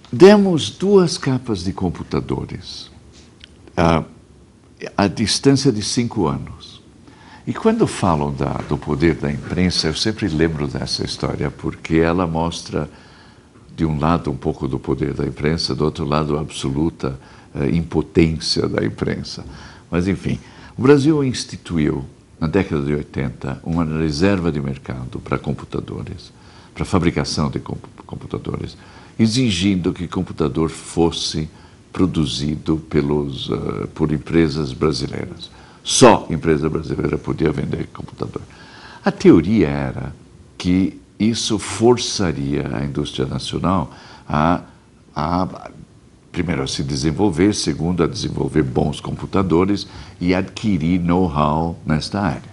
demos 2 capas de computadores a distância de 5 anos. E quando falam do poder da imprensa, eu sempre lembro dessa história, porque ela mostra, de um lado, um pouco do poder da imprensa, do outro lado, a absoluta impotência da imprensa. Mas, enfim, o Brasil instituiu, na década de 80, uma reserva de mercado para computadores, para fabricação de computadores, exigindo que computador fosse produzido por empresas brasileiras. Só empresa brasileira podia vender computador. A teoria era que isso forçaria a indústria nacional primeiro, a se desenvolver, segundo, a desenvolver bons computadores e adquirir know-how nesta área.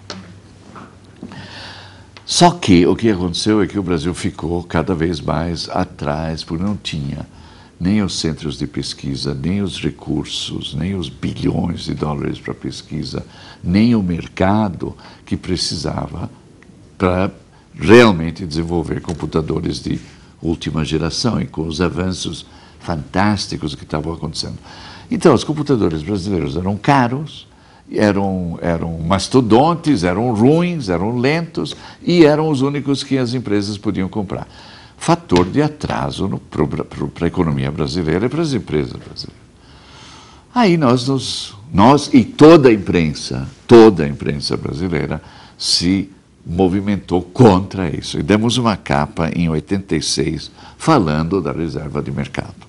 Só que o que aconteceu é que o Brasil ficou cada vez mais atrás, porque não tinha nem os centros de pesquisa, nem os recursos, nem os bilhões de dólares para pesquisa, nem o mercado que precisava para realmente desenvolver computadores de última geração e com os avanços fantásticos que estavam acontecendo. Então, os computadores brasileiros eram caros, eram mastodontes, eram ruins, eram lentos e eram os únicos que as empresas podiam comprar. Fator de atraso para a economia brasileira e para as empresas brasileiras. Aí nós e toda a imprensa brasileira se movimentou contra isso. E demos uma capa em 86 falando da reserva de mercado.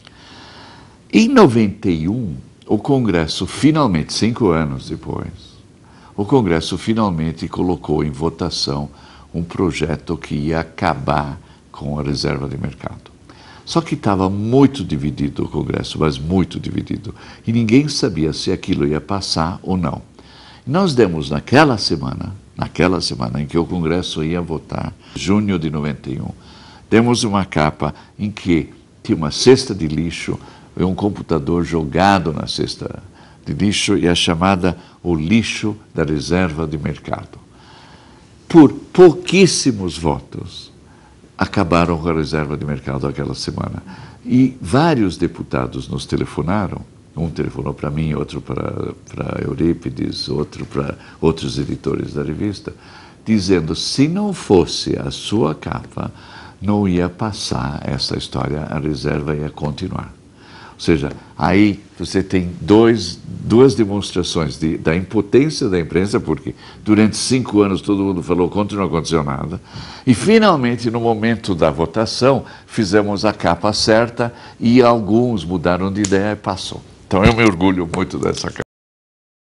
Em 91, o Congresso finalmente, 5 anos depois, o Congresso finalmente colocou em votação um projeto que ia acabar com a reserva de mercado. Só que estava muito dividido o Congresso, mas muito dividido. E ninguém sabia se aquilo ia passar ou não. Nós demos naquela semana em que o Congresso ia votar, junho de 91, demos uma capa em que tinha uma cesta de lixo e um computador jogado na cesta de lixo e a chamada o lixo da reserva de mercado. Por pouquíssimos votos, acabaram com a reserva de mercado aquela semana. E vários deputados nos telefonaram, um telefonou para mim, outro para Eurípides, outro para outros editores da revista, dizendo, se não fosse a sua capa, não ia passar essa história, a reserva ia continuar. Ou seja, aí você tem duas demonstrações da impotência da imprensa, porque durante 5 anos todo mundo falou contra e não aconteceu nada. E finalmente, no momento da votação, fizemos a capa certa e alguns mudaram de ideia e passou. Então eu me orgulho muito dessa capa.